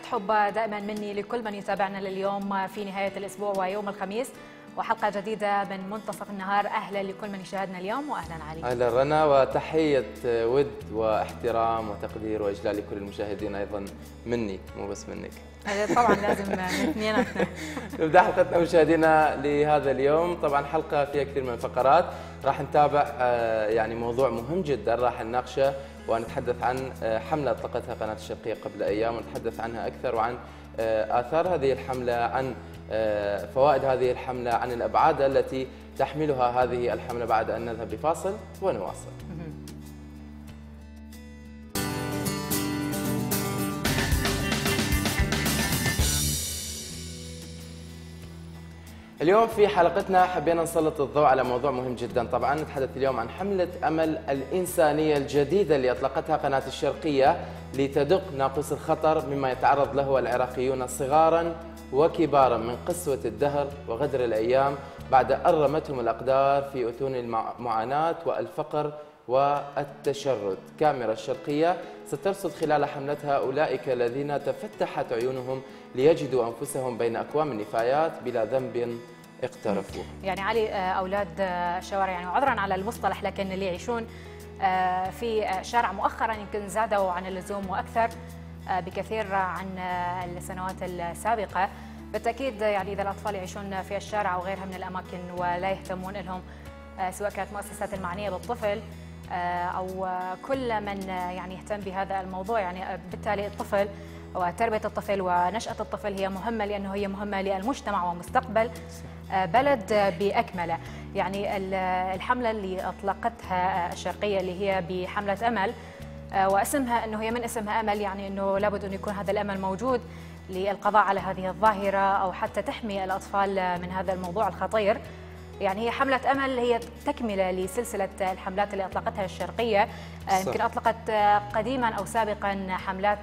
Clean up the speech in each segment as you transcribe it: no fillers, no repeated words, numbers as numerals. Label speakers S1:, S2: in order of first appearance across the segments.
S1: حب دائما مني لكل من يتابعنا لليوم في نهاية الأسبوع ويوم الخميس، وحلقة جديدة من منتصف النهار. أهلا لكل من يشاهدنا اليوم، وأهلا علي.
S2: أهلا رنا، وتحية ود واحترام وتقدير وإجلال لكل المشاهدين أيضا مني، مو بس منك.
S1: هذا طبعا لازم من اثنيناتنا.
S2: نبدأ حلقتنا مشاهدينا لهذا اليوم، طبعا حلقة فيها كثير من الفقرات. راح نتابع يعني موضوع مهم جدا راح نناقشه، ونتحدث عن حملة أطلقتها قناة الشرقية قبل أيام، ونتحدث عنها أكثر وعن آثار هذه الحملة، عن فوائد هذه الحملة، عن الأبعاد التي تحملها هذه الحملة. بعد أن نذهب لفاصل ونواصل. اليوم في حلقتنا حبينا نسلط الضوء على موضوع مهم جدا. طبعا نتحدث اليوم عن حملة أمل الإنسانية الجديدة اللي أطلقتها قناة الشرقية لتدق ناقوس الخطر مما يتعرض له العراقيون صغارا وكبارا من قسوة الدهر وغدر الأيام، بعد أن رمتهم الأقدار في أتون المعاناة والفقر والتشرد. كاميرا الشرقية سترصد خلال حملتها أولئك الذين تفتحت عيونهم ليجدوا أنفسهم بين أكوام النفايات بلا ذنب اقترفوه.
S1: يعني علي، أولاد الشوارع، يعني عذرا على المصطلح، لكن اللي يعيشون في شارع مؤخرا يمكن زادوا عن اللزوم وأكثر بكثير عن السنوات السابقة. بالتأكيد يعني إذا الأطفال يعيشون في الشارع أو غيرها من الأماكن ولا يهتمون لهم، سواء كانت مؤسسات المعنية بالطفل أو كل من يعني يهتم بهذا الموضوع، يعني بالتالي الطفل وتربية الطفل ونشأة الطفل هي مهمة، لأنه هي مهمة للمجتمع ومستقبل بلد بأكمله. يعني الحملة اللي أطلقتها الشرقية اللي هي بحملة أمل، واسمها أنه هي من اسمها أمل، يعني أنه لابد أن يكون هذا الأمل موجود للقضاء على هذه الظاهرة أو حتى تحمي الأطفال من هذا الموضوع الخطير. يعني هي حملة أمل هي تكملة لسلسلة الحملات اللي أطلقتها الشرقية. يمكن أطلقت قديما أو سابقا حملات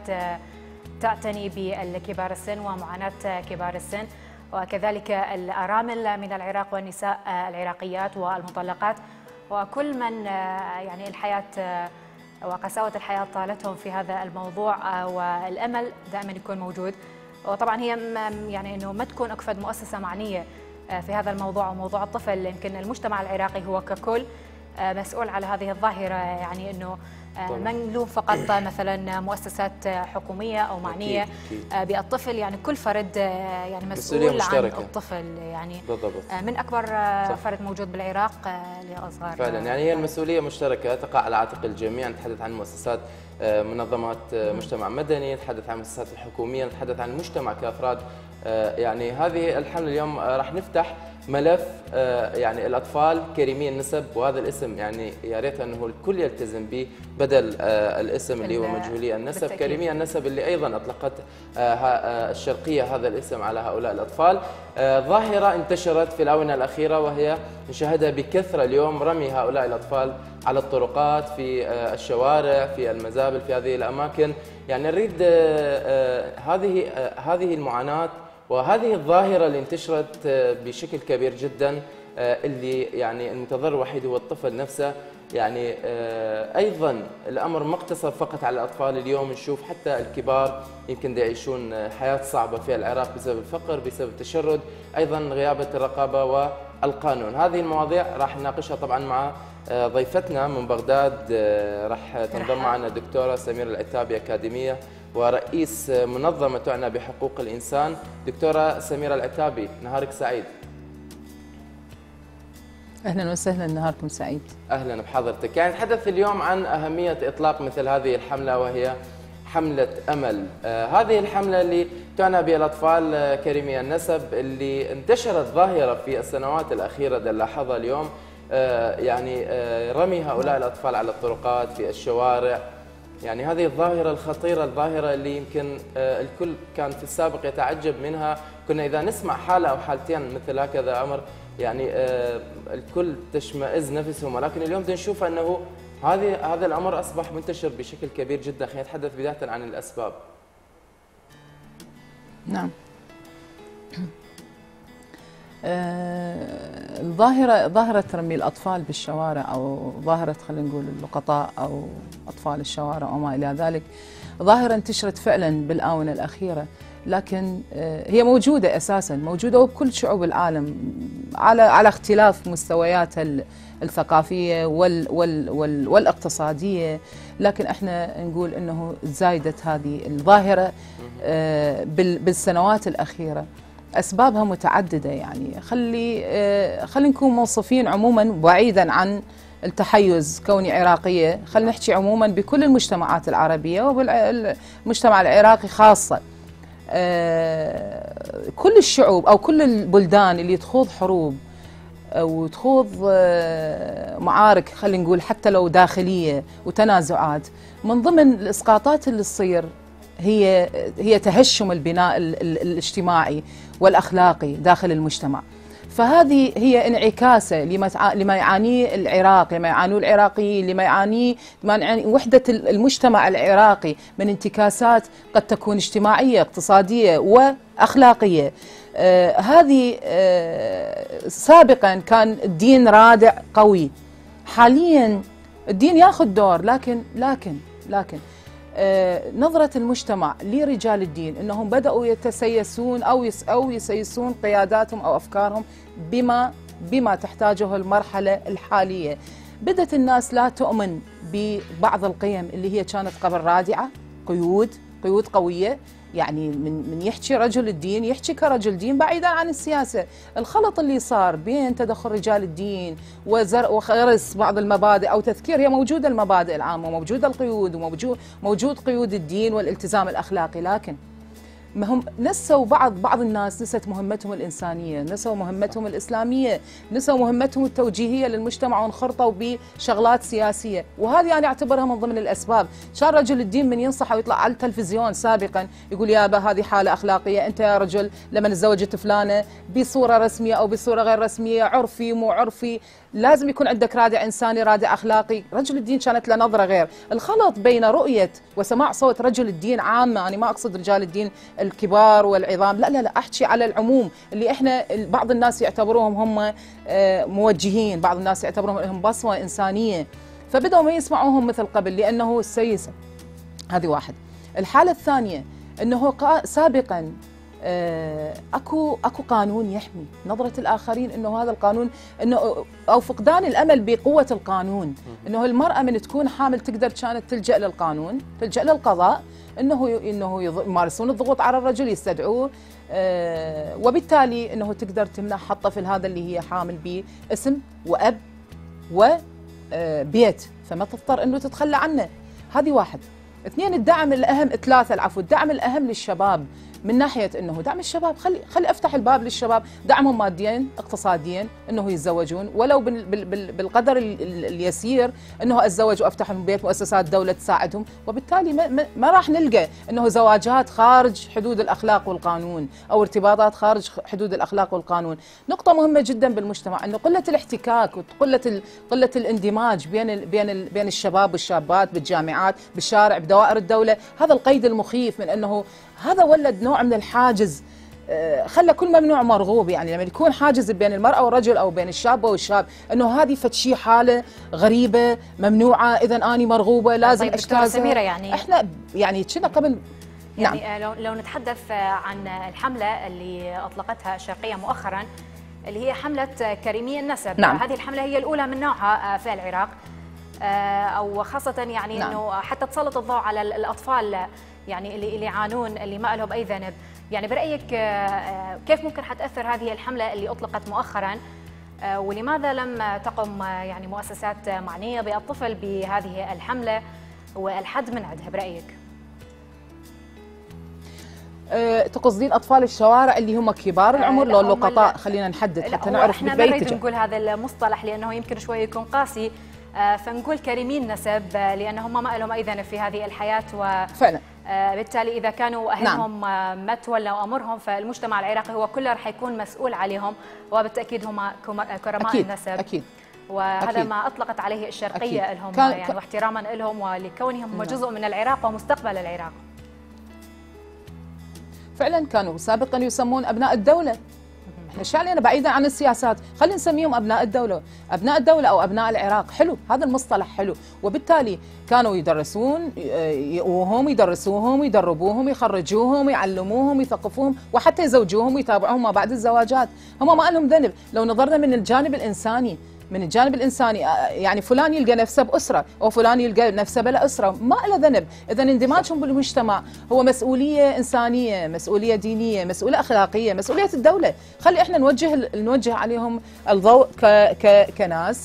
S1: تعتني بالكبار السن ومعاناة كبار السن، وكذلك الأرامل من العراق والنساء العراقيات والمطلقات، وكل من يعني الحياة وقساوة الحياة طالتهم في هذا الموضوع، والأمل دائما يكون موجود. وطبعا هي يعني أنه ما تكون أكفد مؤسسة معنية في هذا الموضوع وموضوع الطفل، يمكن المجتمع العراقي هو ككل مسؤول على هذه الظاهرة. يعني أنه ما نلوم فقط مثلا مؤسسات حكومية أو معنية بالطفل، يعني كل فرد يعني مسؤول عن الطفل، يعني
S2: بالضبط.
S1: من أكبر فرد موجود بالعراق لأصغر.
S2: فعلا يعني هي المسؤولية مشتركة تقع على عاتق الجميع. نتحدث عن مؤسسات منظمات مجتمع مدني، نتحدث عن المؤسسات الحكومية، نتحدث عن المجتمع كأفراد. يعني هذه الحملة اليوم راح نفتح ملف يعني الأطفال كريمي النسب، وهذا الاسم يعني يا ريت أنه الكل يلتزم به بدل الاسم اللي هو مجهولي النسب. كريمي النسب اللي أيضا أطلقت الشرقية هذا الاسم على هؤلاء الأطفال. ظاهرة انتشرت في الآونة الأخيرة، وهي نشاهدها بكثرة اليوم، رمي هؤلاء الأطفال على الطرقات، في الشوارع، في المزابل، في هذه الأماكن. يعني نريد هذه المعاناة وهذه الظاهرة اللي انتشرت بشكل كبير جدا، اللي يعني المتضرر الوحيد هو الطفل نفسه. يعني أيضا الأمر ما اقتصر فقط على الأطفال، اليوم نشوف حتى الكبار يمكن يعيشون حياة صعبة في العراق بسبب الفقر، بسبب التشرد، أيضا غيابة الرقابة والقانون. هذه المواضيع راح نناقشها طبعا مع ضيفتنا من بغداد. راح تنضم معنا الدكتورة سميرة العتابي، أكاديمية ورئيس منظمة تعنى بحقوق الإنسان. دكتورة سميرة العتابي، نهارك سعيد.
S3: أهلا وسهلا، نهاركم سعيد.
S2: أهلا بحضرتك. يعني نتحدث اليوم عن أهمية إطلاق مثل هذه الحملة، وهي حملة أمل. هذه الحملة اللي تعنى بالأطفال كريمي النسب، اللي انتشرت ظاهرة في السنوات الأخيرة نلاحظها اليوم، يعني رمي هؤلاء الأطفال على الطرقات، في الشوارع. يعني هذه الظاهرة الخطيرة، الظاهرة اللي يمكن الكل كان في السابق يتعجب منها. كنا إذا نسمع حالة أو حالتين مثل هكذا أمر يعني الكل تشمئز نفسهم، ولكن اليوم نشوف أنه هذا الأمر أصبح منتشر بشكل كبير جدا. خلينا نتحدث بداية عن الأسباب.
S3: نعم. ظاهرة رمي الأطفال بالشوارع، أو ظاهرة خلينا نقول اللقطاء أو أطفال الشوارع وما إلى ذلك، ظاهرة انتشرت فعلا بالآونة الأخيرة، لكن هي موجودة أساسا، موجودة وبكل شعوب العالم على اختلاف مستوياتها الثقافية والاقتصادية، لكن احنا نقول انه زايدت هذه الظاهرة بالسنوات الأخيرة. أسبابها متعددة، يعني خلي نكون منصفين عموما بعيدا عن التحيز كوني عراقية، خلينا نحكي عموما بكل المجتمعات العربية وبالمجتمع العراقي خاصة. كل الشعوب أو كل البلدان اللي تخوض حروب أو تخوض معارك خلينا نقول حتى لو داخلية وتنازعات، من ضمن الإسقاطات اللي تصير هي تهشم البناء الاجتماعي والأخلاقي داخل المجتمع. فهذه هي انعكاسة لما يعانيه العراق، لما يعانوه العراقيين، لما يعاني وحدة المجتمع العراقي من انتكاسات قد تكون اجتماعية اقتصادية وأخلاقية. هذه سابقا كان الدين رادع قوي، حاليا الدين ياخذ دور، لكن نظرة المجتمع لرجال الدين انهم بدأوا يتسيسون او يسيسون قياداتهم او افكارهم بما تحتاجه المرحلة الحالية. بدأت الناس لا تؤمن ببعض القيم اللي هي كانت قبل رادعة، قيود قوية، يعني من يحكي رجل الدين يحكي كرجل دين بعيدا عن السياسة. الخلط اللي صار بين تدخل رجال الدين وغرس بعض المبادئ أو تذكير، هي موجودة المبادئ العامة وموجودة القيود وموجود قيود الدين والالتزام الأخلاقي، لكن ما هم نسوا بعض الناس نست مهمتهم الإنسانية، نسوا مهمتهم الإسلامية، نسوا مهمتهم التوجيهية للمجتمع وانخرطوا بشغلات سياسية. وهذه أنا أعتبرها من ضمن الأسباب. كان رجل الدين من ينصح ويطلع على التلفزيون سابقا يقول يابا هذه حالة أخلاقية، أنت يا رجل لما تزوجت فلانة بصورة رسمية أو بصورة غير رسمية، عرفي مو عرفي، لازم يكون عندك رادع إنساني رادع أخلاقي. رجل الدين كانت له نظرة غير. الخلط بين رؤية وسماع صوت رجل الدين عامة، أنا ما أقصد رجال الدين الكبار والعظام، لا أحكي على العموم اللي إحنا بعض الناس يعتبروهم هم موجهين، بعض الناس يعتبروهم لهم بصمة إنسانية، فبدأوا ما يسمعوهم مثل قبل لأنه السيسة. هذه واحد. الحالة الثانية أنه سابقا اكو قانون يحمي نظرة الآخرين، انه هذا القانون انه او فقدان الامل بقوة القانون، انه المرأة من تكون حامل تقدر كانت تلجأ للقانون، تلجأ للقضاء، انه يمارسون الضغوط على الرجل، يستدعوه، وبالتالي انه تقدر تمنع الطفل هذا اللي هي حامل به اسم واب وبيت، فما تضطر انه تتخلى عنه. هذه واحد. اثنين، الدعم الأهم، ثلاثة العفو، الدعم الأهم للشباب من ناحية أنه دعم الشباب، خلي أفتح الباب للشباب، دعمهم ماديا اقتصاديا، أنه يتزوجون ولو بالقدر اليسير، أنه أتزوج وأفتح لهم بيت، مؤسسات دولة تساعدهم، وبالتالي ما راح نلقى أنه زواجات خارج حدود الأخلاق والقانون أو ارتباطات خارج حدود الأخلاق والقانون. نقطة مهمة جدا بالمجتمع أنه قلة الاحتكاك وقلة الاندماج بين الشباب والشابات بالجامعات، بالشارع، بدوائر الدولة. هذا القيد المخيف من أنه هذا ولد نوع من الحاجز، خلى كل ممنوع مرغوب. يعني لما يكون حاجز بين المرأة والرجل أو بين الشاب والشاب، أنه هذه فشي حالة غريبة ممنوعة، إذا أنا مرغوبة لازم أجتازها.
S1: سميرة، يعني
S3: إحنا يعني كنا قبل
S1: يعني نعم. لو نتحدث عن الحملة اللي أطلقتها الشرقية مؤخرا، اللي هي حملة كريمي النسب.
S3: نعم.
S1: هذه الحملة هي الأولى من نوعها في العراق، أو خاصة يعني نعم. أنه حتى تسلط الضوء على الأطفال يعني اللي يعانون، اللي ما لهم أي ذنب. يعني برأيك كيف ممكن حتأثر هذه الحملة اللي أطلقت مؤخرا، ولماذا لم تقم يعني مؤسسات معنية بالطفل بهذه الحملة والحد من عندها برأيك؟
S3: تقصدين أطفال الشوارع اللي هم كبار العمر لو اللقطاء؟ خلينا نحدد حتى نعرف
S1: احنا ما نريد نقول هذا المصطلح لأنه يمكن شوي يكون قاسي، فنقول كريمين نسب لأنهم ما لهم أي ذنب في هذه الحياة،
S3: فعلا
S1: بالتالي إذا كانوا أهلهم نعم. ما تولوا أمرهم، فالمجتمع العراقي هو كله رح يكون مسؤول عليهم، وبالتأكيد هم كرماء النسب.
S3: أكيد.
S1: وهذا
S3: أكيد.
S1: ما أطلقت عليه الشرقية لهم يعني واحتراما لهم ولكونهم نعم. جزء من العراق ومستقبل العراق.
S3: فعلا كانوا سابقا يسمون أبناء الدولة، احنا شو علينا بعيدا عن السياسات، خلينا نسميهم ابناء الدوله، ابناء الدوله او ابناء العراق، حلو هذا المصطلح حلو. وبالتالي كانوا يدرسون يؤوهم، يدرسوهم، يدربوهم، يخرجوهم، يعلموهم، يثقفوهم، وحتى يزوجوهم ويتابعوهم ما بعد الزواجات. هم ما لهم ذنب. لو نظرنا من الجانب الانساني، من الجانب الانساني يعني فلان يلقى نفسه باسره او فلان يلقى نفسه بلا اسره، ما له ذنب. اذا اندماجهم بالمجتمع هو مسؤوليه انسانيه، مسؤوليه دينيه، مسؤوليه اخلاقيه، مسؤوليه الدوله. خلي احنا نوجه عليهم الضوء كناس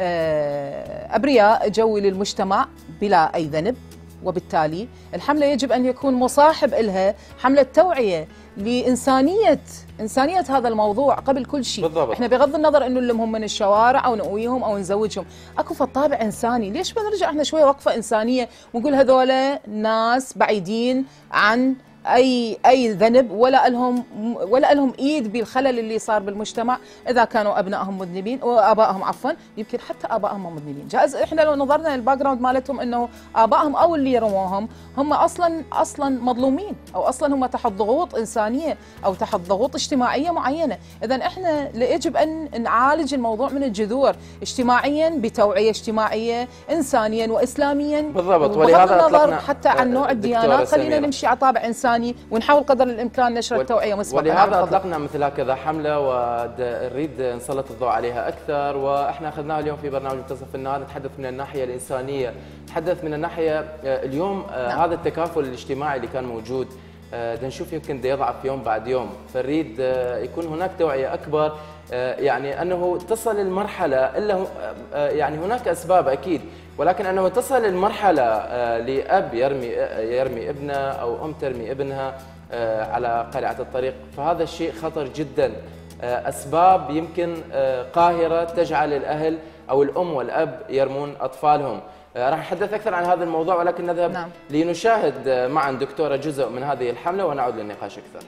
S3: ابرياء جوي للمجتمع بلا اي ذنب. وبالتالي الحمله يجب ان يكون مصاحب لها حمله توعيه لإنسانية هذا الموضوع قبل كل شيء.
S2: بالضبط.
S3: احنا بغض النظر انه نلمهم من الشوارع او نقويهم او نزوجهم، اكو طابع انساني. ليش ما نرجع احنا شويه وقفه انسانيه ونقول هذول ناس بعيدين عن اي ذنب، ولا لهم ايد بالخلل اللي صار بالمجتمع اذا كانوا ابنائهم مذنبين وابائهم عفوا، يمكن حتى ابائهم مذنبين. جائز احنا لو نظرنا للباك جراوند مالتهم انه ابائهم او اللي يرموهم هم اصلا مظلومين، او اصلا هم تحت ضغوط انسانيه او تحت ضغوط اجتماعيه معينه. اذا احنا يجب ان نعالج الموضوع من الجذور، اجتماعيا بتوعيه اجتماعيه، انسانيا واسلاميا.
S2: بالضبط.
S3: ولهذا النظر حتى عن نوع الديانات خلينا نمشي على طابع انساني ونحاول قدر الامكان نشر التوعيه مسبقا.
S2: ولهذا اطلقنا مثل هكذا حمله ونريد نسلط الضوء عليها اكثر. واحنا اخذناها اليوم في برنامج منتصف النهار، نتحدث من الناحيه الانسانيه، نتحدث من الناحيه اليوم نعم. هذا التكافل الاجتماعي اللي كان موجود نشوف يمكن يضعف يوم بعد يوم، فنريد يكون هناك توعيه اكبر، يعني انه تصل المرحله الا يعني هناك اسباب اكيد، ولكن انه تصل المرحله لاب يرمي ابنه او ام ترمي ابنها على قارعه الطريق، فهذا الشيء خطر جدا. اسباب يمكن قاهره تجعل الاهل او الام والاب يرمون اطفالهم. راح نتحدث اكثر عن هذا الموضوع، ولكن نذهب نعم. لنشاهد معا دكتوره جزء من هذه الحمله ونعود للنقاش اكثر.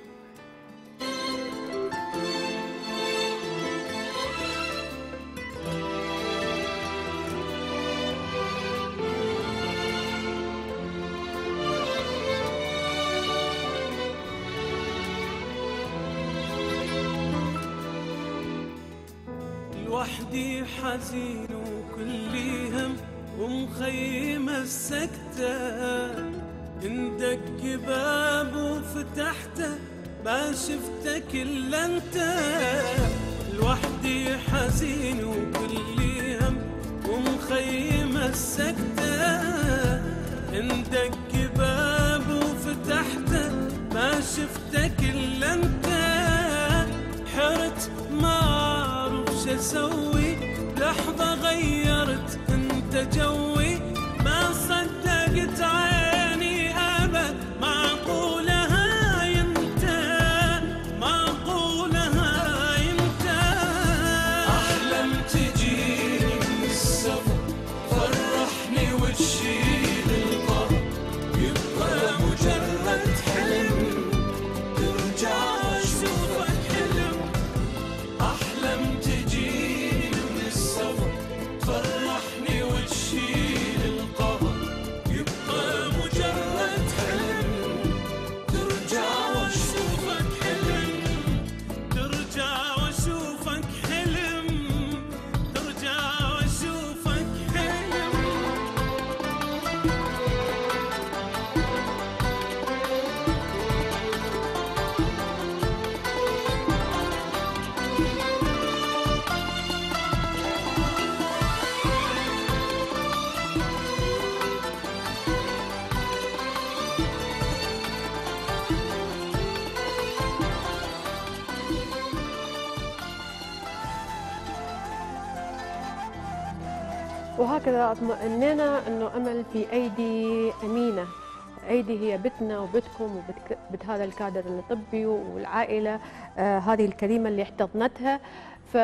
S4: لوحدي حزين وكل هم ومخيمة السكتة، اندق باب وفتحته ما شفتك الا انت. لوحدي حزين وكل هم ومخيمة السكتة، اندق باب وفتحته ما شفتك الا انت. حرت ما اعرف شو اسوي، لحظة غيرت انت جوي، ما صدقت عيني ابد معقولها انت، معقولها انت. احلم تجيني من السفر فرحني وتشيل القهر، يبقى مجرد حلم ترجع اشوفك حلم. احلم تجيني من السفر فرحني وتشيل القهر، يبقى مجرد حلم ترجع واشوفك حلم، ترجع واشوفك حلم، ترجع واشوفك حلم.
S5: وهكذا اطمئننا انه امل في ايدي امينه، ايدي هي بتنا وبتكم وبت هذا الكادر الطبي والعائله هذه الكريمه اللي احتضنتها. ف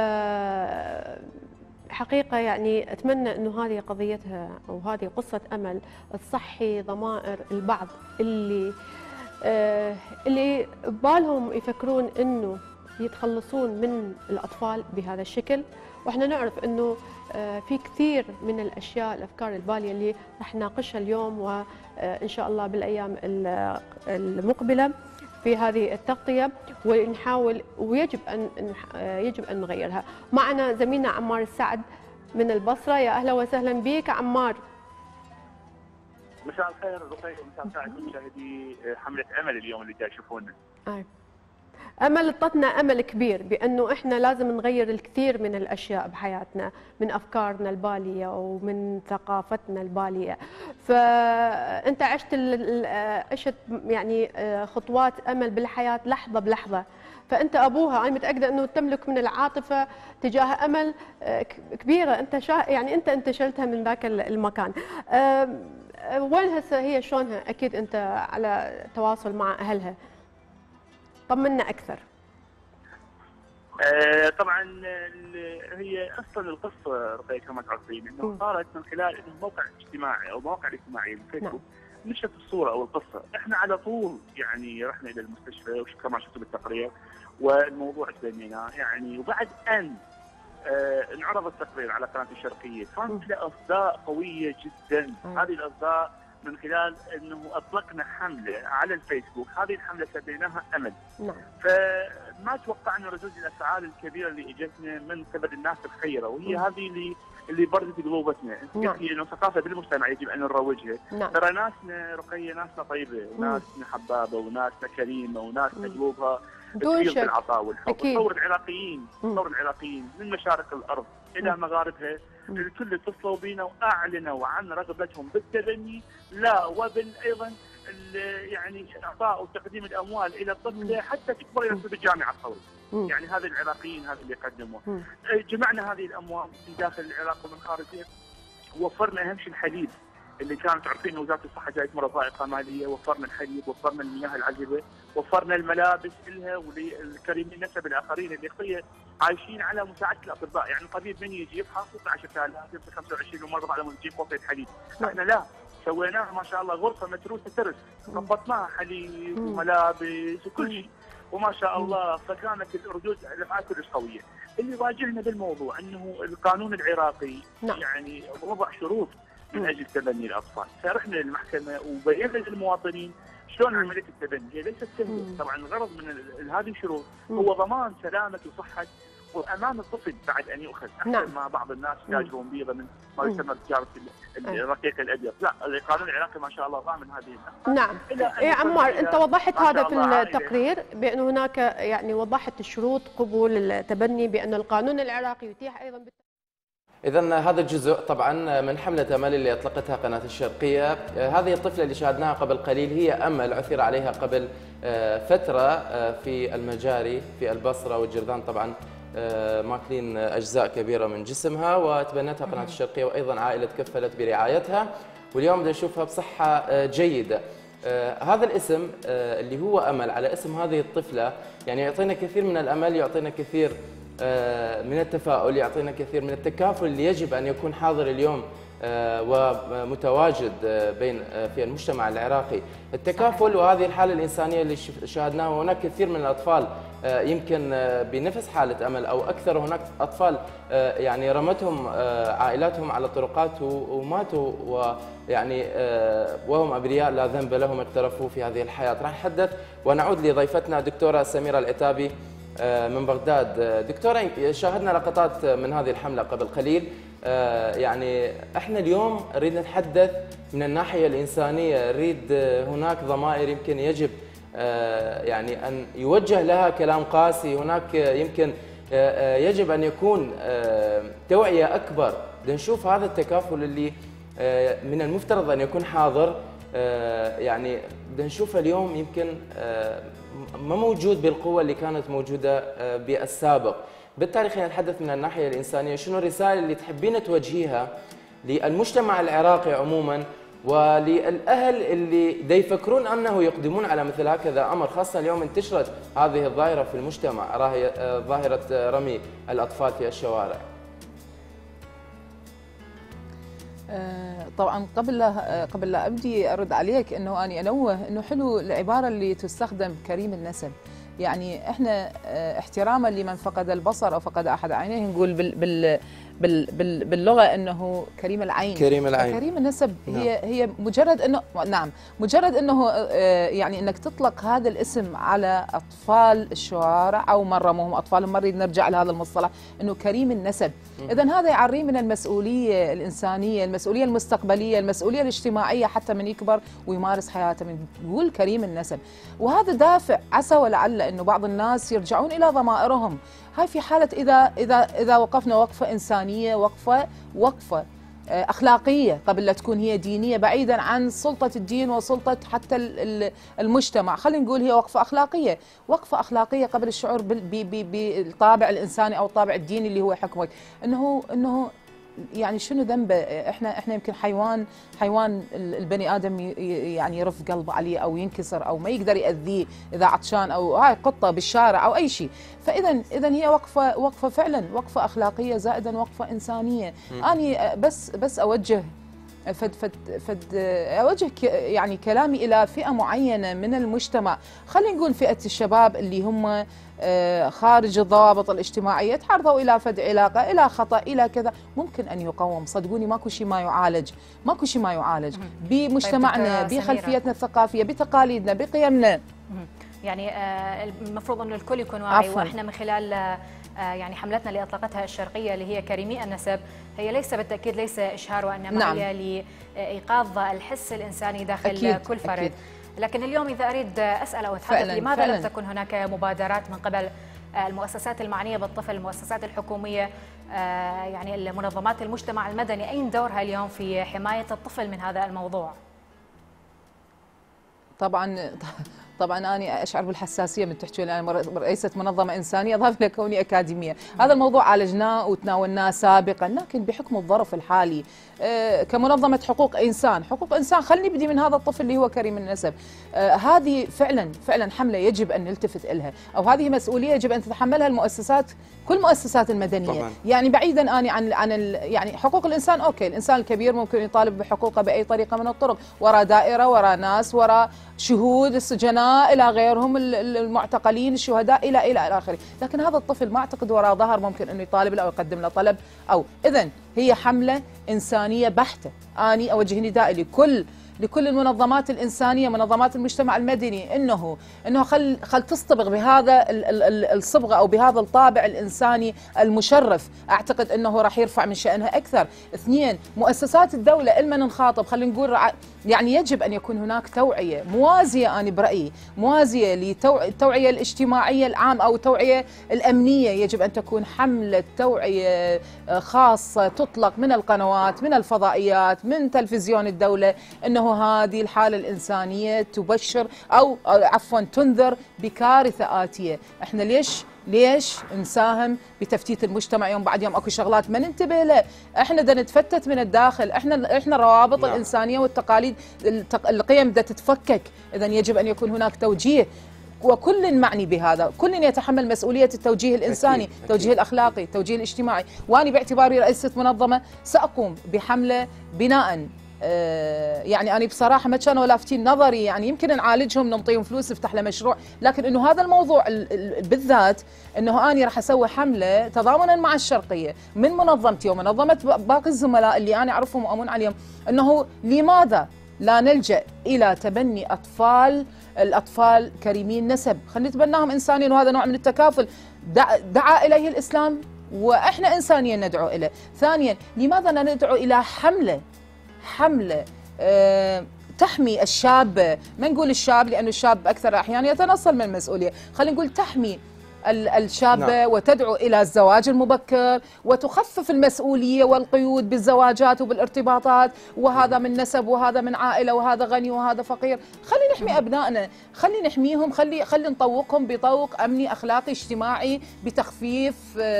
S5: حقيقه يعني اتمنى انه هذه قضيتها او هذه قصه امل تصحي ضمائر البعض اللي ببالهم يفكرون انه يتخلصون من الاطفال بهذا الشكل. واحنا نعرف انه في كثير من الاشياء الافكار الباليه اللي راح نناقشها اليوم وان شاء الله بالايام المقبله. في هذه التغطية ونحاول، ويجب أن نغيرها. معنا زميلنا عمار السعد من البصرة. يا أهلا وسهلا بك عمار.
S6: مساء الخير رقية، ومساء الخير على مشاهدي حملة أمل اليوم اللي جاي يشوفونا.
S5: أمل اعطتنا أمل كبير بأنه إحنا لازم نغير الكثير من الأشياء بحياتنا، من أفكارنا البالية ومن ثقافتنا البالية. فأنت عشت يعني خطوات أمل بالحياة لحظة بلحظة، فأنت أبوها، أنا متأكدة أنه تملك من العاطفة تجاه أمل كبيرة. أنت يعني أنت انتشلتها من ذاك المكان. وين هسه هي، شلونها؟ أكيد أنت على تواصل مع أهلها، طمنا أكثر.
S6: طبعا هي اصلا القصه رقية كما تعرفين انه صارت من خلال انه موقع اجتماعي او مواقع الاجتماعيه الفيسبوك نشرت الصوره او القصه. احنا على طول يعني رحنا الى المستشفى وكما شفتوا بالتقرير والموضوع تبنيناه يعني، وبعد ان انعرض التقرير على قناه الشرقيه كانت له اصداء قويه جدا. هذه الاصداء من خلال انه اطلقنا حمله على الفيسبوك، هذه الحمله سميناها امل. فما توقعنا ردود الافعال الكبيره اللي اجتنا من قبل الناس الخيره، وهي هذه اللي بردت قلوبنا. هي انه ثقافه بالمجتمع يجب ان نروجها. ترى ناسنا رقيه، ناسنا طيبه، وناسنا حبابه، وناسنا كريمه، وناسنا قلوبها تفيض بالعطاء والحب. تصور العراقيين، تصور العراقيين من مشارق الارض الى مغاربها الكل اتصلوا بينا واعلنوا عن رغبتهم بالتبني، لا ايضا يعني اعطاء وتقديم الاموال الى الطفله حتى تكبر يدخل بالجامعه الثوري. يعني هذا العراقيين هذا اللي قدموا. جمعنا هذه الاموال من داخل العراق ومن خارجه، وفرنا اهم شيء الحليب اللي كانت تعرفين وزاره الصحه جايه مره ضائقه ماليه، وفرنا الحليب، وفرنا المياه العذبه، وفرنا الملابس لها وللكريمين نسب الاخرين اللي عايشين على مساعده الاطباء. يعني الطبيب من يجي يفحص 12000 يمسك 25 ومرضى على مود يجيب قطعه حليب. احنا لا، سويناها ما شاء الله غرفه متروسه ترس، ضبطناها حليب وملابس وكل شيء وما شاء الله. فكانت الردود الافعال كلش قويه. اللي واجهنا بالموضوع انه القانون العراقي يعني وضع شروط من اجل تبني الاطفال، فرحنا للمحكمه وبينا للمواطنين شلون عمليه التبني. هي ليست سهله، طبعا الغرض من هذه الشروط هو ضمان سلامه وصحه وامان الطفل بعد ان يؤخذ. احسن ما بعض الناس يتاجرون بيضه من ما يسمى بتجاره الرقيق الابيض، لا القانون العراقي ما شاء الله ضامن هذه.
S5: نعم. يا عمار، انت وضحت هذا في التقرير بان هناك يعني وضحت الشروط قبول التبني بان القانون العراقي يتيح ايضا
S2: إذا هذا الجزء طبعا من حملة أمل اللي أطلقتها قناة الشرقية. هذه الطفلة اللي شاهدناها قبل قليل هي أمل، عثر عليها قبل فترة في المجاري في البصرة والجرذان، طبعا ماكلين أجزاء كبيرة من جسمها، وتبنتها قناة الشرقية وأيضا عائلة تكفلت برعايتها، واليوم بدنا نشوفها بصحة جيدة. هذا الاسم اللي هو أمل على اسم هذه الطفلة يعني يعطينا كثير من الأمل، يعطينا كثير من التفاؤل، يعطينا كثير من التكافل اللي يجب أن يكون حاضر اليوم ومتواجد في المجتمع العراقي. التكافل وهذه الحالة الإنسانية اللي شاهدناها، وهناك كثير من الأطفال يمكن بنفس حالة أمل أو أكثر. هناك أطفال يعني رمتهم عائلاتهم على الطرقات وماتوا، ويعني وهم أبرياء لا ذنب لهم اقترفوا في هذه الحياة. راح نحدث ونعود لضيفتنا دكتورة سميرة العتابي من بغداد. دكتورة، شاهدنا لقطات من هذه الحملة قبل قليل، يعني احنا اليوم نريد نتحدث من الناحية الإنسانية، نريد هناك ضمائر يمكن يجب يعني أن يوجه لها كلام قاسي، هناك يمكن يجب أن يكون توعية أكبر. لنشوف هذا التكافل اللي من المفترض أن يكون حاضر، يعني بدنا نشوفه اليوم يمكن ما موجود بالقوة اللي كانت موجودة بالسابق. بالتالي خلينا نتحدث من الناحية الإنسانية، شنو الرسالة اللي تحبين توجهيها للمجتمع العراقي عموما وللأهل اللي دا يفكرون أنه يقدمون على مثل هكذا أمر، خاصة اليوم انتشرت هذه الظاهرة في المجتمع، ظاهرة رمي الأطفال في الشوارع.
S3: طبعا قبل لا ابدي ارد عليك انه اني انوه انه حلو العباره اللي تستخدم كريم النسب. يعني احنا احتراما لمن فقد البصر او فقد احد عينيه نقول باللغه انه كريم العين.
S2: كريم العين.
S3: كريم النسب
S2: نعم.
S3: هي مجرد انه نعم مجرد انه يعني انك تطلق هذا الاسم على اطفال الشوارع او مره مو هم اطفال نريد نرجع لهذا المصطلح انه كريم النسب. اذا هذا يعريه من المسؤوليه الانسانيه، المسؤوليه المستقبليه، المسؤوليه الاجتماعيه حتى من يكبر ويمارس حياته، من يقول كريم النسب. وهذا دافع عسى ولعل انه بعض الناس يرجعون الى ضمائرهم. هاي في حاله اذا وقفنا وقفه انسانيه، وقفه اخلاقيه قبل لا تكون هي دينيه، بعيدا عن سلطه الدين وسلطه حتى المجتمع. خلينا نقول هي وقفه اخلاقيه، وقفه اخلاقيه قبل الشعور بالطابع الانساني او الطابع الديني اللي هو حكمك. انه يعني شنو ذنبه؟ احنا يمكن حيوان البني ادم يعني يرف قلبه عليه او ينكسر او ما يقدر ياذيه اذا عطشان، او هاي قطه بالشارع او اي شيء. فاذا هي وقفه فعلا وقفه اخلاقيه زائدا وقفه انسانيه. اني بس اوجه اوجه يعني كلامي الى فئه معينه من المجتمع، خلينا نقول فئه الشباب اللي هم خارج الضوابط الاجتماعيه، تعرضوا الى فد علاقه، الى خطا، الى كذا، ممكن ان يقوم. صدقوني ماكو شيء ما يعالج، ماكو شيء ما يعالج بمجتمعنا، بخلفيتنا الثقافيه، بتقاليدنا، بقيمنا.
S1: يعني المفروض انه الكل يكون واعي، واحنا من خلال يعني حملتنا اللي اطلقتها الشرقيه اللي هي كريمي النسب، هي ليس بالتاكيد ليس اشهار وانما هي لايقاظ الحس الانساني داخل
S3: أكيد
S1: كل فرد.
S3: أكيد.
S1: لكن اليوم اذا اريد اسال او اتحدث، لماذا لم تكن هناك مبادرات من قبل المؤسسات المعنيه بالطفل، المؤسسات الحكوميه، يعني المنظمات المجتمع المدني، اين دورها اليوم في حمايه الطفل من هذا الموضوع؟
S3: طبعا أنا أشعر بالحساسية من تحكي لي أنا رئيسة منظمة إنسانية إضافة لكوني أكاديمية. هذا الموضوع عالجناه وتناولناه سابقا، لكن بحكم الظرف الحالي كمنظمة حقوق إنسان خلني نبدي من هذا الطفل اللي هو كريم النسب. هذه فعلا حملة يجب أن نلتفت إلها، أو هذه مسؤولية يجب أن تتحملها المؤسسات، كل المؤسسات المدنية طبعا. يعني بعيدا أنا عن يعني حقوق الإنسان، أوكي الإنسان الكبير ممكن يطالب بحقوقه بأي طريقة من الطرق، وراء دائرة، وراء ناس، وراء شهود، السجناء، إلى غيرهم، المعتقلين، الشهداء، إلى آخره. لكن هذا الطفل ما أعتقد وراء ظهر ممكن أنه يطالب له أو يقدم له طلب، أو إذن هي حملة إنسانية بحتة. أنا أوجه ندائي لكل المنظمات الإنسانية، منظمات المجتمع المدني، إنه خل تصطبغ بهذا الصبغة أو بهذا الطابع الإنساني المشرف. أعتقد إنه راح يرفع من شأنها أكثر. 2، مؤسسات الدولة إلما نخاطب، خلينا نقول يعني يجب أن يكون هناك توعية موازية، أنا برأيي موازية للتوعية الاجتماعية العام أو التوعية الأمنية. يجب أن تكون حملة توعية خاصة تطلق من القنوات، من الفضائيات، من تلفزيون الدولة، إنه هذه الحالة الإنسانية تبشر أو عفوا تنذر بكارثة آتية. إحنا ليش نساهم بتفتيت المجتمع يوم بعد يوم؟ اكو شغلات ما ننتبه لها، احنا بدنا نتفتت من الداخل، احنا الروابط الانسانيه والتقاليد، القيم بدها تتفكك. اذا يجب ان يكون هناك توجيه، وكل معني بهذا، كل يتحمل مسؤوليه التوجيه الانساني، التوجيه الاخلاقي، التوجيه الاجتماعي. وانا باعتباري رئيسه منظمه ساقوم بحمله بناء يعني أنا بصراحة ما كانوا لافتين نظري، يعني يمكن نعالجهم، نعطيهم فلوس، نفتح له مشروع، لكن إنه هذا الموضوع بالذات إنه أنا راح أسوي حملة تضامنا مع الشرقية من منظمتي ومنظمة باقي الزملاء اللي أنا أعرفهم وأمون عليهم، إنه لماذا لا نلجأ إلى تبني الأطفال كريمي النسب؟ خلينا نتبناهم إنسانيا، وهذا نوع من التكافل دعا إليه الإسلام وإحنا إنسانيا ندعو إليه. ثانيا، لماذا لا ندعو إلى حملة تحمي الشاب؟ ما نقول الشاب لأنه الشاب أكثر أحيانا يتنصل من المسؤولية، خلينا نقول تحمي الشابة وتدعو إلى الزواج المبكر وتخفف المسؤولية والقيود بالزواجات وبالارتباطات، وهذا من نسب وهذا من عائلة وهذا غني وهذا فقير. خلينا نحمي أبنائنا، خلينا نحميهم، خلي نطوقهم بطوق أمني أخلاقي اجتماعي بتخفيف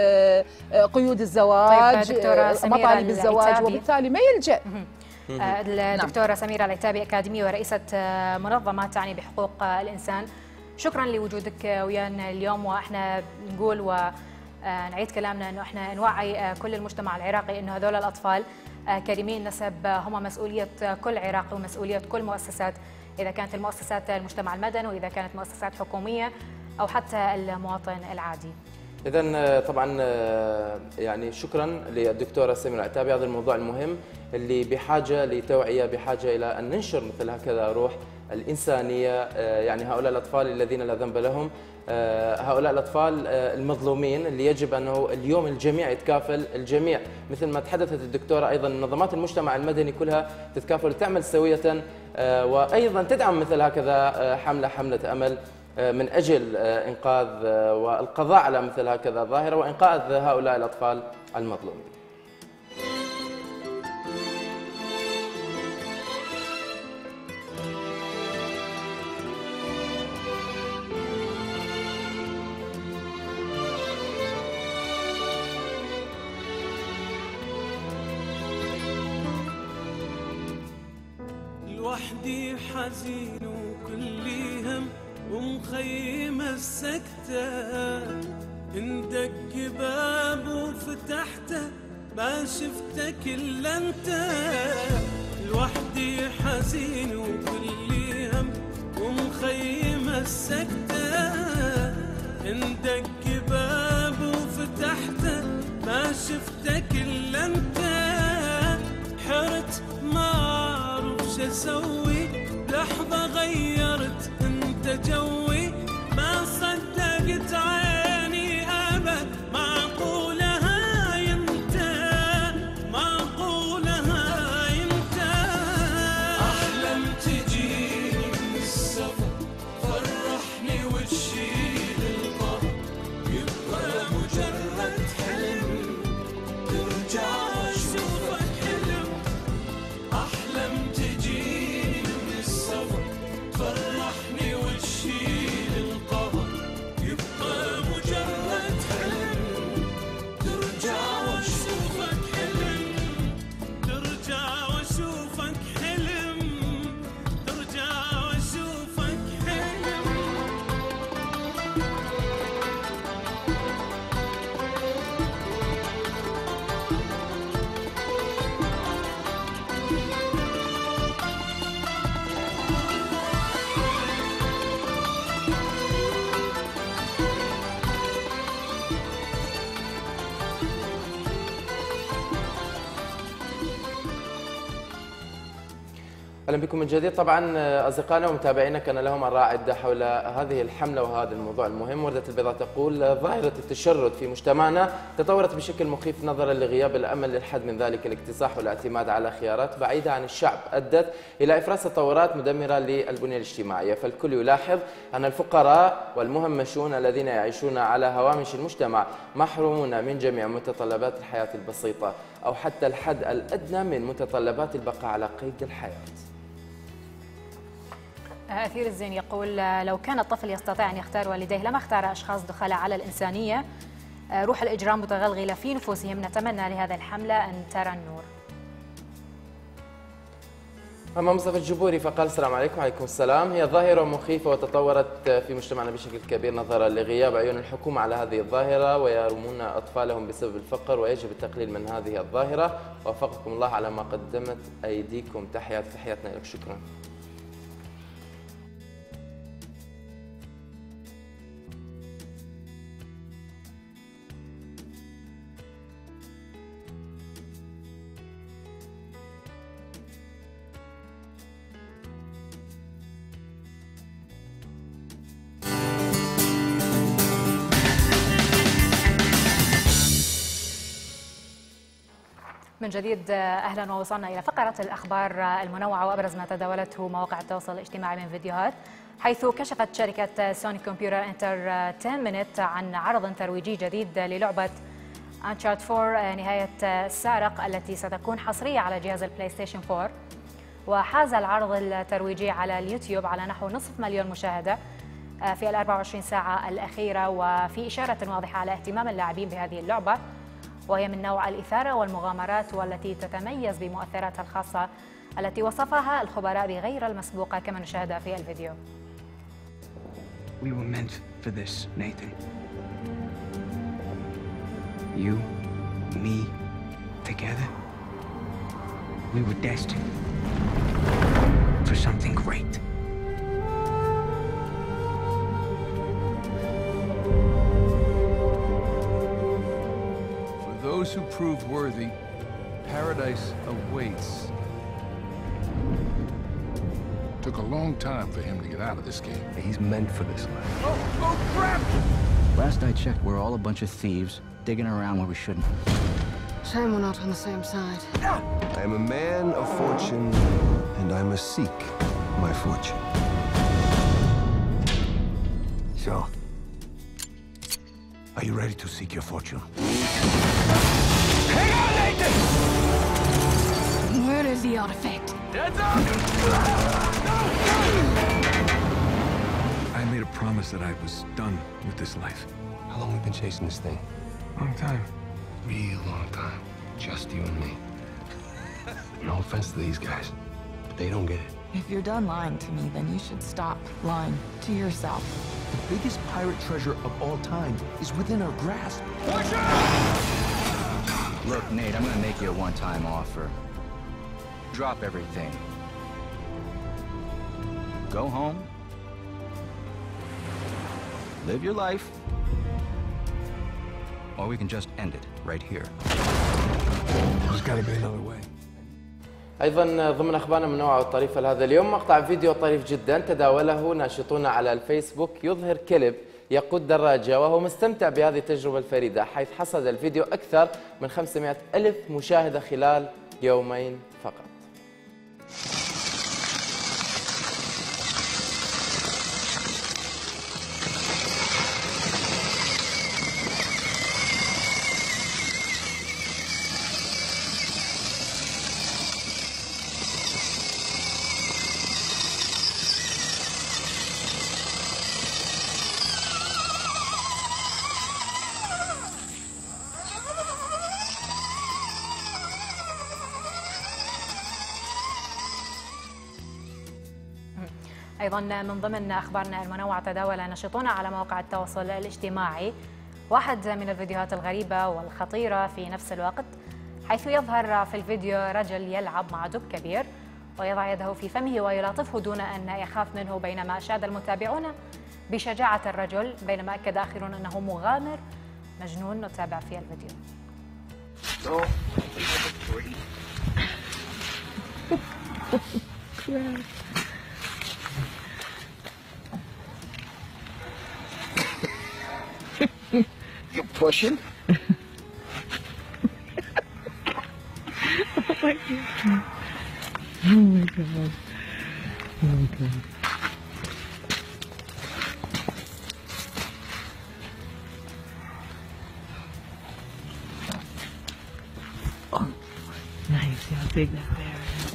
S3: قيود الزواج، مطالب الزواج، وبالتالي ما يلجأ.
S1: الدكتورة سميرة العتابي، أكاديمية ورئيسة منظمة تعني بحقوق الإنسان، شكرا لوجودك ويانا اليوم. واحنا نقول ونعيد كلامنا انه احنا نوعي كل المجتمع العراقي انه هذول الاطفال كريمي النسب هم مسؤوليه كل عراقي ومسؤوليه كل مؤسسات، اذا كانت المؤسسات المجتمع المدني واذا كانت مؤسسات حكوميه أو حتى المواطن العادي.
S2: إذا طبعا يعني شكرا للدكتورة سميرة العتابي، هذا الموضوع المهم اللي بحاجة لتوعية، بحاجة إلى أن ننشر مثل هكذا روح الإنسانية. يعني هؤلاء الأطفال الذين لا ذنب لهم، هؤلاء الأطفال المظلومين اللي يجب أنه اليوم الجميع يتكافل، الجميع مثل ما تحدثت الدكتورة أيضا منظمات المجتمع المدني كلها تتكافل وتعمل سوية، وأيضا تدعم مثل هكذا حملة أمل من أجل إنقاذ والقضاء على مثل هكذا ظاهرة وإنقاذ هؤلاء الأطفال المظلومين.
S4: لوحدي حزين وكل هم ومخيمة السكتة، اندق باب وفتحته ما شفتك الا انت. لوحدي حزين وكل هم ومخيمة السكتة، اندق باب وفتحته ما شفتك الا انت. حرت ما اعرف شو اسوي، لحظة غيرت انت جوي، ما صدقت عيني ابد معقولها انت، معقولها انت. احلم تجيني من السفر، فرحني وتشيل القهر، يبقى مجرد حلم ترجع واشوفك حلم. احلم تجيني من السفر، فرحني وتشيل القهر، يبقى مجرد حلم ترجع واشوفك حلم، ترجع واشوفك حلم، ترجع واشوفك حلم.
S2: اهلا بكم من جديد. طبعا اصدقائنا ومتابعينا كان لهم اراء عده حول هذه الحمله وهذا الموضوع المهم. وردة البيضاء تقول ظاهره التشرد في مجتمعنا تطورت بشكل مخيف نظرا لغياب الامل للحد من ذلك الاكتساح والاعتماد على خيارات بعيده عن الشعب، ادت الى افراز تطورات مدمره للبنيه الاجتماعيه. فالكل يلاحظ ان الفقراء والمهمشون الذين يعيشون على هوامش المجتمع محرومون من جميع متطلبات الحياه البسيطه او حتى الحد الادنى من متطلبات البقاء على قيد الحياه.
S1: أثير الزين يقول لو كان الطفل يستطيع أن يختار والديه لما اختار أشخاص دخلاء على الإنسانية. روح الإجرام متغلغلة في نفوسهم، نتمنى لهذه الحملة أن ترى النور.
S2: أما مصطفى الجبوري فقال السلام عليكم. وعليكم السلام. هي ظاهرة مخيفة وتطورت في مجتمعنا بشكل كبير نظرا لغياب عيون الحكومة على هذه الظاهرة، ويرمون أطفالهم بسبب الفقر، ويجب التقليل من هذه الظاهرة. وفقكم الله على ما قدمت أيديكم. تحياتنا لك. شكرا.
S1: من جديد أهلا ووصلنا إلى فقرة الأخبار المنوعة وأبرز ما تداولته مواقع التواصل الاجتماعي من فيديوهات، حيث كشفت شركة سوني كمبيوتر انترتينمنت عن عرض ترويجي جديد للعبة Uncharted 4 نهاية السارق التي ستكون حصرية على جهاز البلاي ستيشن 4. وحاز العرض الترويجي على اليوتيوب على نحو 500,000 مشاهدة في 24 ساعة الأخيرة، وفي إشارة واضحة على اهتمام اللاعبين بهذه اللعبة، وهي من نوع الإثارة والمغامرات، والتي تتميز بمؤثراتها الخاصة التي وصفها الخبراء بغير المسبوقة كما نشاهد في الفيديو.
S7: We were meant for this, Nathan. You, me, together. We were destined for something great.
S4: those who prove worthy, paradise awaits.
S8: Took a long time for him to get out of this game.
S9: He's meant for this life.
S4: Oh, crap!
S9: Last I checked, we're all a bunch of thieves digging around where we shouldn't.
S10: Shame we're not on the same side.
S11: I am a man of fortune, and I must seek my fortune.
S8: So, are you ready to seek your fortune?
S4: Hang on, Nathan!
S10: Where is the artifact?
S4: Heads up!
S7: I made a promise that I was done with this life.
S11: How long have we been chasing this thing?
S7: Long time.
S11: Real long time. Just you and me. No offense to these guys, but they don't get it.
S12: If you're done lying to me, then you should stop lying to yourself.
S9: The biggest pirate treasure of all time is within our grasp. Look, Nate, I'm gonna make you a one-time offer. Drop everything. Go home. Live your life. Or we can just end it right here.
S8: There's gotta be another way.
S2: ايضا ضمن اخبارنا من نوعه الطريفه لهذا اليوم مقطع فيديو طريف جدا تداوله ناشطون على الفيسبوك يظهر كلب يقود دراجه وهو مستمتع بهذه التجربه الفريده، حيث حصد الفيديو اكثر من 500,000 مشاهده خلال يومين فقط.
S1: أيضا من ضمن أخبارنا المنوعة تداول ناشطون على مواقع التواصل الاجتماعي واحد من الفيديوهات الغريبة والخطيرة في نفس الوقت، حيث يظهر في الفيديو رجل يلعب مع دب كبير ويضع يده في فمه ويلاطفه دون أن يخاف منه، بينما أشاد المتابعون بشجاعة الرجل، بينما أكد آخرون أنه مغامر مجنون. نتابع في الفيديو.
S12: You're pushing? Oh my God. Oh my God. Oh my God. Oh, nice. See how big that bear is.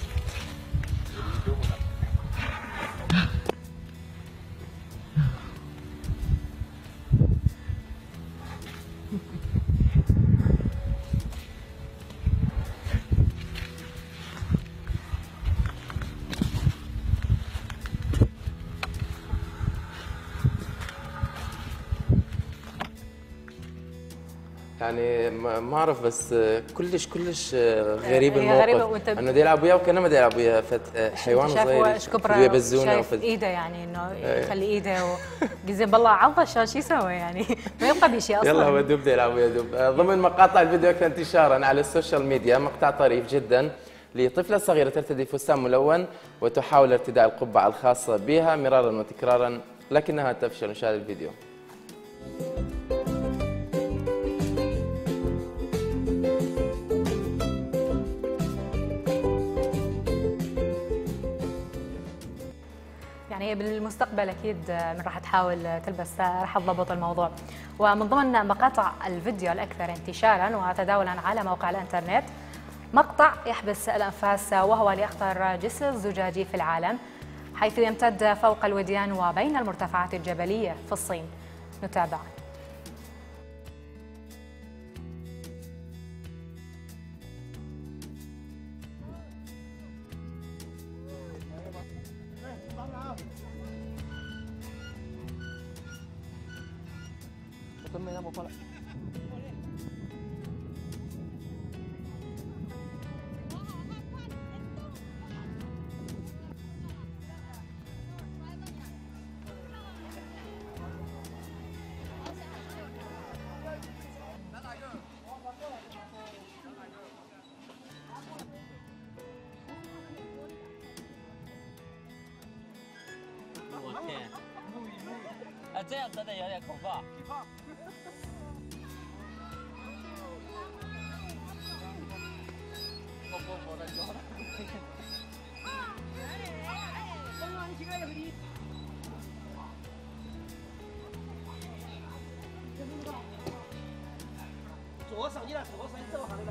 S2: يعني ما اعرف بس كلش غريب الموقف انه دي يلعب وياه وكانه ما دي يلعب وياه حيوان صغير يبزونه
S1: شايف ايده، يعني انه يخلي ايده وقزم بالله عضه شو يسوي يعني ما يبقى بشيء اصلا.
S2: يلا هو دب بده يلعب وياه دب. ضمن مقاطع الفيديو اكثر انتشارا على السوشيال ميديا مقطع طريف جدا لطفله صغيره ترتدي فستان ملون وتحاول ارتداء القبعه الخاصه بها مرارا وتكرارا لكنها تفشل. نشاهد الفيديو.
S1: يعني بالمستقبل اكيد من راح تحاول تلبس راح تضبط الموضوع. ومن ضمن مقاطع الفيديو الاكثر انتشارا وتداولا على موقع الانترنت مقطع يحبس الانفاس وهو لاخطر جسر زجاجي في العالم، حيث يمتد فوق الوديان وبين المرتفعات الجبليه في الصين. نتابع.
S13: 这样真的有点恐怖。
S14: 左手，你来左手，你走下那个。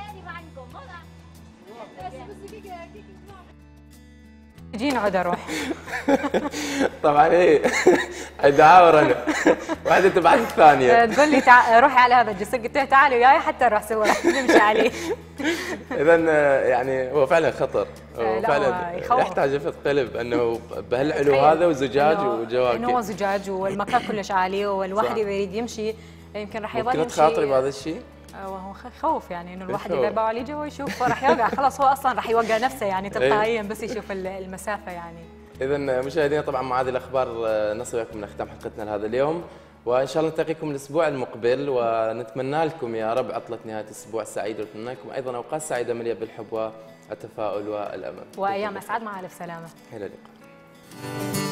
S1: جينا عود اروح.
S2: طبعا هي ادعاء انا واحده تبعت الثانيه
S1: تقول لي روحي على هذا الجسر، قلت لها تعالي وياي حتى نروح سوا نمشي عليه.
S2: اذا يعني هو فعلا خطر، هو فعلا
S1: يخوف.
S2: يحتاج رفة قلب انه بهالعلو هذا وزجاج وجواكب،
S1: انه هو زجاج والمكان كلش عالي والواحد اذا يريد يمشي يمكن راح يضل يمشي.
S2: ممكن تخاطري بهذا الشيء؟
S1: وهو خوف يعني انه الواحد اذا باع عليه جوا يشوف راح يوقع، خلاص هو اصلا راح يوقع نفسه يعني تلقائيا بس يشوف المسافه يعني.
S2: اذا مشاهدينا طبعا مع هذه الاخبار نصل لكم من ختام حلقتنا لهذا اليوم، وان شاء الله نلتقيكم الاسبوع المقبل، ونتمنى لكم يا رب عطله نهايه اسبوع سعيده، ونتمنى لكم ايضا اوقات سعيده مليئه بالحب والتفاؤل والامل
S1: وايام اسعد مع الف سلامه.
S2: الى اللقاء.